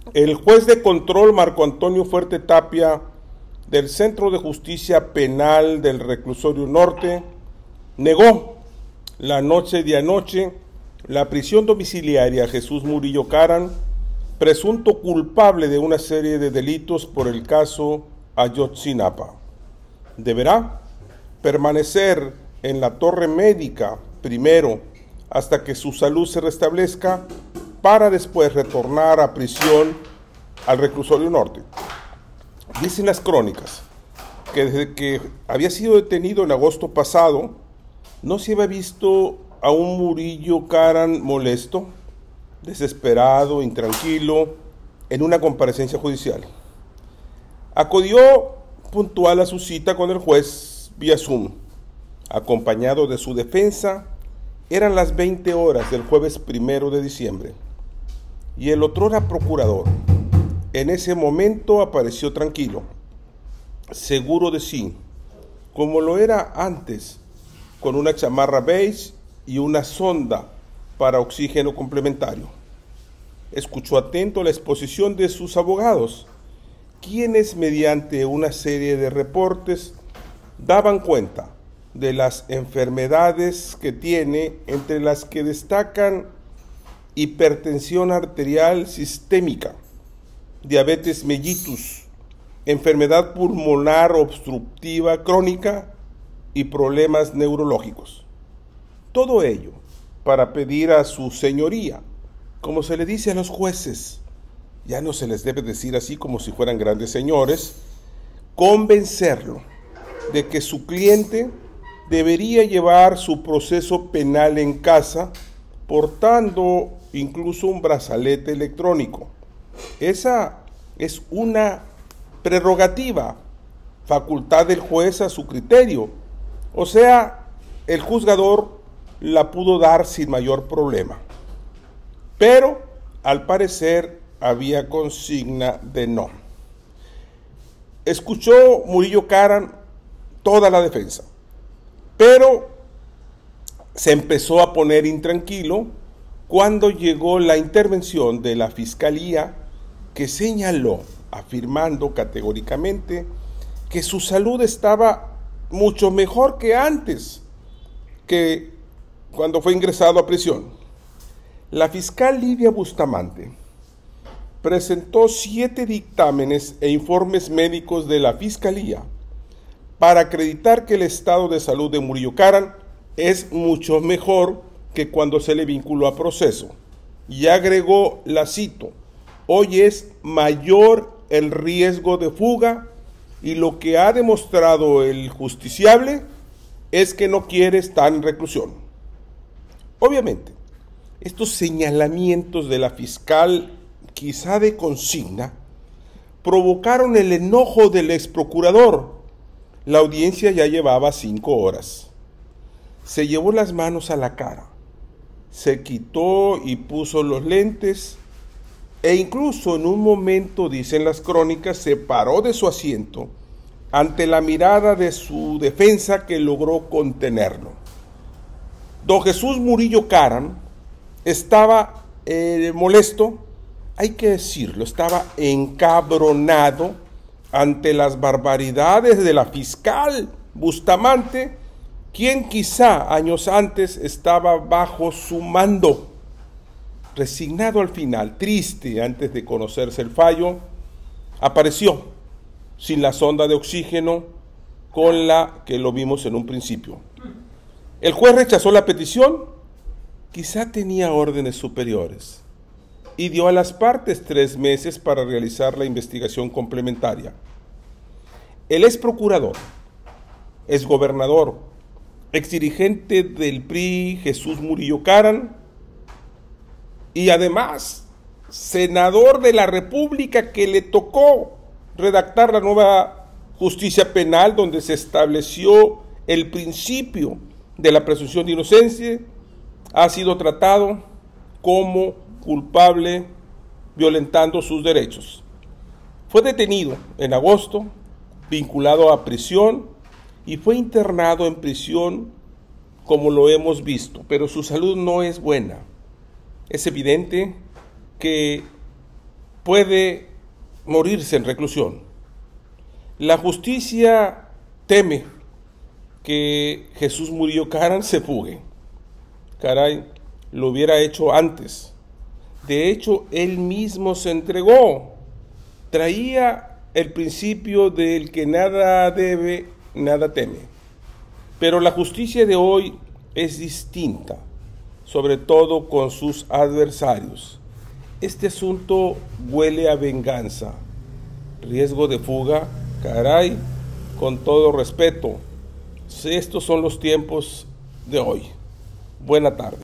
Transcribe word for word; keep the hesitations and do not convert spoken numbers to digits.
El juez de control Marco Antonio Fuerte Tapia del Centro de Justicia Penal del Reclusorio Norte negó la noche de anoche la prisión domiciliaria a Jesús Murillo Caram, presunto culpable de una serie de delitos por el caso Ayotzinapa. Deberá permanecer en la torre médica primero hasta que su salud se restablezca, para después retornar a prisión al Reclusorio Norte. Dicen las crónicas que desde que había sido detenido en agosto pasado, no se había visto a un Murillo Caram molesto, desesperado, intranquilo, en una comparecencia judicial. Acudió puntual a su cita con el juez vía Zoom, acompañado de su defensa. Eran las veinte horas del jueves primero de diciembre, y el otrora procurador en ese momento apareció tranquilo, seguro de sí, como lo era antes, con una chamarra beige y una sonda para oxígeno complementario. Escuchó atento la exposición de sus abogados, quienes mediante una serie de reportes daban cuenta de las enfermedades que tiene, entre las que destacan hipertensión arterial sistémica, diabetes mellitus, enfermedad pulmonar obstructiva crónica y problemas neurológicos. Todo ello para pedir a su señoría, como se le dice a los jueces, ya no se les debe decir así como si fueran grandes señores, convencerlo de que su cliente debería llevar su proceso penal en casa, portando incluso un brazalete electrónico. Esa es una prerrogativa, facultad del juez a su criterio, o sea, el juzgador la pudo dar sin mayor problema. Pero, al parecer, había consigna de no. Escuchó Murillo Caram toda la defensa, pero se empezó a poner intranquilo cuando llegó la intervención de la Fiscalía, que señaló, afirmando categóricamente que su salud estaba mucho mejor que antes, que cuando fue ingresado a prisión. La fiscal Lidia Bustamante presentó siete dictámenes e informes médicos de la Fiscalía para acreditar que el estado de salud de Murillo Caram es mucho mejor que cuando se le vinculó a proceso. Y agregó, la cito, hoy es mayor el riesgo de fuga y lo que ha demostrado el justiciable es que no quiere estar en reclusión. Obviamente, estos señalamientos de la fiscal, quizá de consigna, provocaron el enojo del ex procurador. La audiencia ya llevaba cinco horas. Se llevó las manos a la cara, se quitó y puso los lentes, e incluso en un momento, dicen las crónicas, se paró de su asiento ante la mirada de su defensa, que logró contenerlo. Don Jesús Murillo Caram estaba eh, molesto, hay que decirlo, estaba encabronado ante las barbaridades de la fiscal Bustamante, quien quizá años antes estaba bajo su mando. Resignado al final, triste antes de conocerse el fallo, apareció sin la sonda de oxígeno con la que lo vimos en un principio. El juez rechazó la petición, quizá tenía órdenes superiores, y dio a las partes tres meses para realizar la investigación complementaria. El ex procurador, ex gobernador, ex dirigente del P R I, Jesús Murillo Caram, y además senador de la República, que le tocó redactar la nueva justicia penal, donde se estableció el principio de la presunción de inocencia, ha sido tratado como culpable, violentando sus derechos. Fue detenido en agosto, vinculado a prisión, y fue internado en prisión, como lo hemos visto, pero su salud no es buena. Es evidente que puede morirse en reclusión. La justicia teme que Jesús Murillo Caram se fugue. Caray, lo hubiera hecho antes. De hecho, él mismo se entregó. Traía el principio del que nada debe, nada teme. Pero la justicia de hoy es distinta, sobre todo con sus adversarios. Este asunto huele a venganza. Riesgo de fuga, caray, con todo respeto. Estos son los tiempos de hoy. Buena tarde.